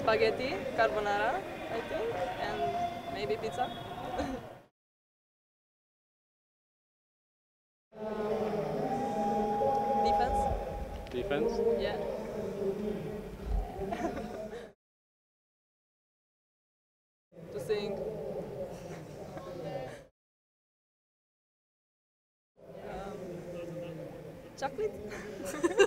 spaghetti, carbonara, I think, and maybe pizza. Defense? Defense? Yeah. To sing. Chocolate?